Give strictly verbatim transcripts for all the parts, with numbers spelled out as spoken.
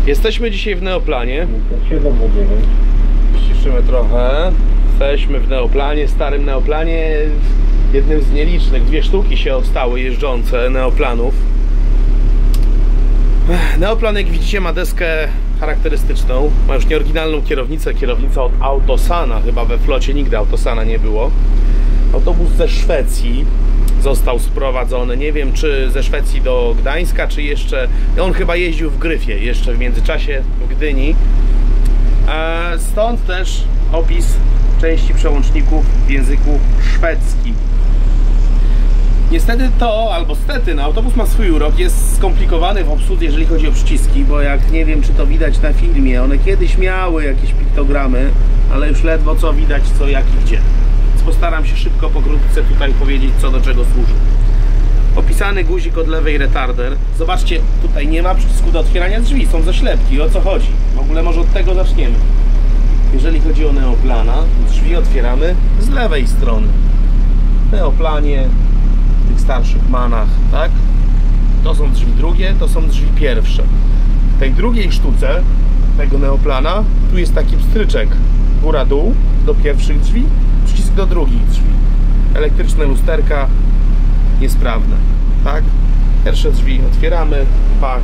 Jesteśmy dzisiaj w Neoplanie. Ściszymy trochę. Jesteśmy w Neoplanie, starym Neoplanie. Jednym z nielicznych, dwie sztuki się odstały jeżdżące Neoplanów. Neoplan, jak widzicie, ma deskę charakterystyczną. Ma już nieoryginalną kierownicę, kierownica od Autosana. Chyba we flocie nigdy Autosana nie było. Autobus ze Szwecji został sprowadzony, nie wiem czy ze Szwecji do Gdańska, czy jeszcze... On chyba jeździł w Gryfie, jeszcze w międzyczasie w Gdyni. Stąd też opis części przełączników w języku szwedzkim. Niestety to, albo stety, no, autobus ma swój urok, jest skomplikowany w obsłudze, jeżeli chodzi o przyciski, bo jak nie wiem, czy to widać na filmie, one kiedyś miały jakieś piktogramy, ale już ledwo co widać, co, jak i gdzie. Więc postaram się szybko, pokrótce tutaj powiedzieć, co do czego służy. Opisany guzik od lewej retarder. Zobaczcie, tutaj nie ma przycisku do otwierania drzwi, są zaślepki. O co chodzi? W ogóle może od tego zaczniemy. Jeżeli chodzi o Neoplana, drzwi otwieramy z lewej strony. W Neoplanie, w tych starszych manach, tak? To są drzwi drugie, to są drzwi pierwsze. W tej drugiej sztuce tego Neoplana tu jest taki pstryczek góra-dół do pierwszych drzwi, przycisk do drugich drzwi. Elektryczne lusterka niesprawne, tak? Pierwsze drzwi otwieramy, pak.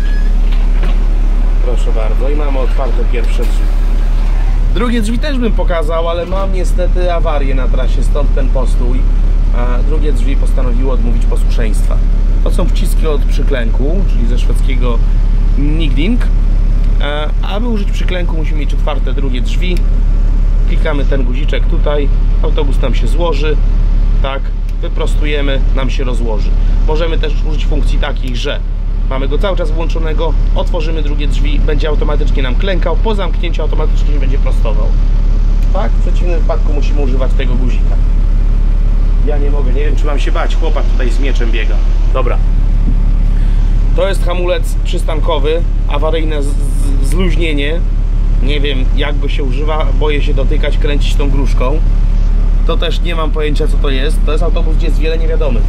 Proszę bardzo, i mamy otwarte pierwsze drzwi. Drugie drzwi też bym pokazał, ale mam niestety awarię na trasie, stąd ten postój. A drugie drzwi postanowiło odmówić posłuszeństwa. To są wciski od przyklęku, czyli ze szwedzkiego Nigding. Aby użyć przyklęku, musimy mieć otwarte drugie drzwi. Klikamy ten guziczek tutaj, autobus nam się złoży, tak, wyprostujemy, nam się rozłoży. Możemy też użyć funkcji takich, że mamy go cały czas włączonego, otworzymy drugie drzwi, będzie automatycznie nam klękał, po zamknięciu automatycznie się będzie prostował. Tak, w przeciwnym wypadku musimy używać tego guzika. Ja nie mogę, nie wiem czy mam się bać, chłopak tutaj z mieczem biega. Dobra. To jest hamulec przystankowy, awaryjne z, z, zluźnienie. Nie wiem jak go się używa, boję się dotykać, kręcić tą gruszką. To też nie mam pojęcia co to jest. To jest autobus, gdzie jest wiele niewiadomych.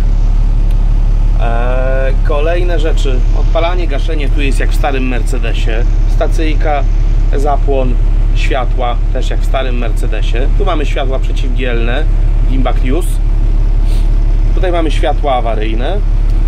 Eee, kolejne rzeczy. Odpalanie, gaszenie tu jest jak w starym Mercedesie. Stacyjka, zapłon, światła też jak w starym Mercedesie. Tu mamy światła przeciwgielne, Gimbal News. Tutaj mamy światła awaryjne.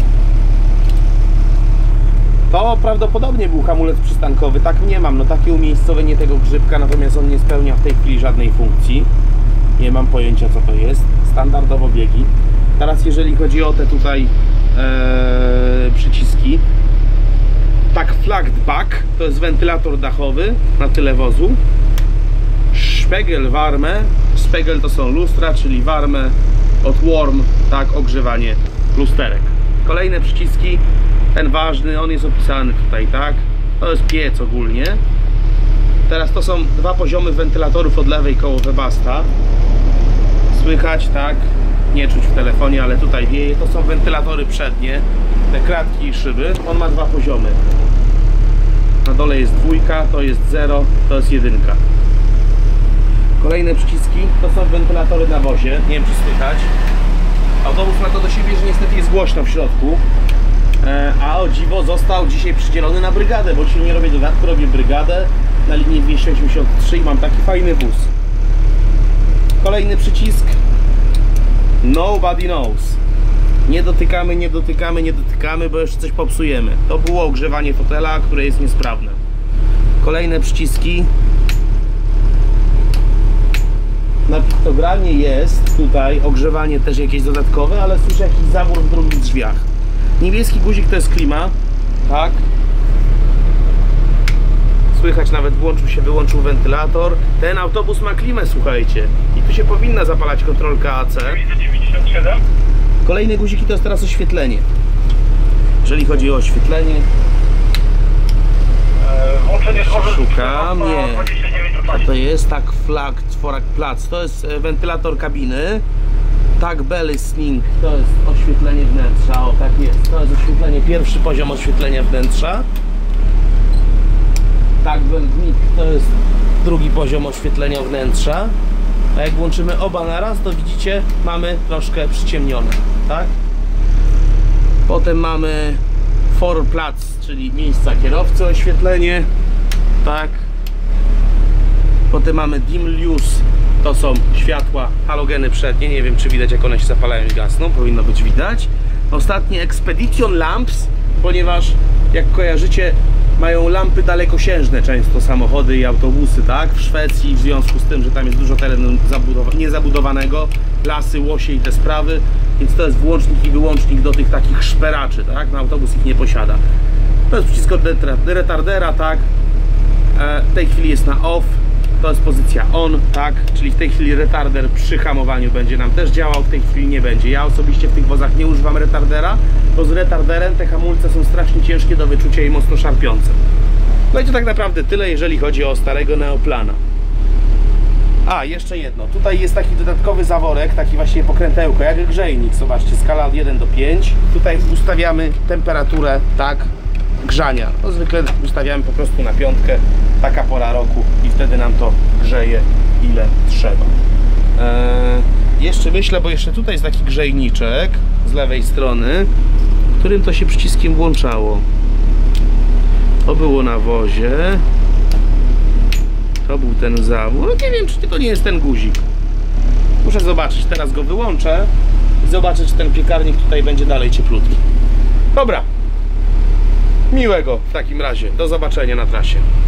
To prawdopodobnie był hamulec przystankowy, tak nie mam, no takie umiejscowienie tego grzybka, natomiast on nie spełnia w tej chwili żadnej funkcji. Nie mam pojęcia co to jest, standardowo biegi. Teraz jeżeli chodzi o te tutaj ee, przyciski, tak flagged back, to jest wentylator dachowy na tyle wozu. Spegelwarme, spegel to są lustra, czyli warme od warm, tak, ogrzewanie lusterek. Kolejne przyciski. Ten ważny, on jest opisany tutaj, tak? To jest piec ogólnie. Teraz to są dwa poziomy wentylatorów od lewej koło Webaста. Słychać, tak? Nie czuć w telefonie, ale tutaj wieje. To są wentylatory przednie, te kratki i szyby. On ma dwa poziomy. Na dole jest dwójka, to jest zero, to jest jedynka. Kolejne przyciski to są wentylatory na wozie. Nie wiem czy słychać. Autobus ma to do siebie, że niestety jest głośno w środku. A o dziwo został dzisiaj przydzielony na brygadę, bo dzisiaj nie robię dodatku, robię brygadę na linii dwieście osiemdziesiąt trzy i mam taki fajny wóz. Kolejny przycisk. Nobody knows. Nie dotykamy, nie dotykamy, nie dotykamy, bo jeszcze coś popsujemy. To było ogrzewanie fotela, które jest niesprawne. Kolejne przyciski. Na piktogramie jest tutaj ogrzewanie też jakieś dodatkowe, ale słyszę jakiś zawór w drugich drzwiach. Niebieski guzik to jest klima, tak? Słychać nawet włączył się, wyłączył wentylator. Ten autobus ma klimę, słuchajcie. I tu się powinna zapalać kontrolka A C. Kolejne guziki to jest teraz oświetlenie. Jeżeli chodzi o oświetlenie, szukam, nie. A to jest tak flagged for plac. To jest wentylator kabiny. Tak, balisning to jest oświetlenie wnętrza, o tak jest, to jest oświetlenie, pierwszy poziom oświetlenia wnętrza. Tak, belgnik to jest drugi poziom oświetlenia wnętrza. A jak włączymy oba naraz, to widzicie, mamy troszkę przyciemnione, tak? Potem mamy For Plac, czyli miejsca kierowcy, oświetlenie, tak. Potem mamy Dim Luce, to są światła, halogeny przednie, nie wiem czy widać jak one się zapalają i gasną, powinno być widać. Ostatnie Expedition Lamps, ponieważ jak kojarzycie mają lampy dalekosiężne często samochody i autobusy, tak? W Szwecji w związku z tym, że tam jest dużo terenu niezabudowanego, lasy, łosie i te sprawy, więc to jest włącznik i wyłącznik do tych takich szperaczy, tak? No, autobus ich nie posiada. To jest przycisk od retardera, tak? E, w tej chwili jest na off, to jest pozycja on, tak? Czyli w tej chwili retarder przy hamowaniu będzie nam też działał, w tej chwili nie będzie. Ja osobiście w tych wozach nie używam retardera, bo z retarderem te hamulce są strasznie ciężkie do wyczucia i mocno szarpiące. No i to tak naprawdę tyle, jeżeli chodzi o starego Neoplana. A, jeszcze jedno. Tutaj jest taki dodatkowy zaworek, taki właśnie pokrętełko, jak grzejnik. Zobaczcie, skala od jeden do pięciu. Tutaj ustawiamy temperaturę, tak, grzania. No, zwykle ustawiamy po prostu na piątkę, taka pora roku i wtedy nam to grzeje ile trzeba. Eee, jeszcze myślę, bo jeszcze tutaj jest taki grzejniczek z lewej strony, którym to się przyciskiem włączało. To było na wozie. To był ten zawór. No nie wiem, czy to nie jest ten guzik. Muszę zobaczyć. Teraz go wyłączę i zobaczę, czy ten piekarnik tutaj będzie dalej cieplutki. Dobra. Miłego w takim razie. Do zobaczenia na trasie.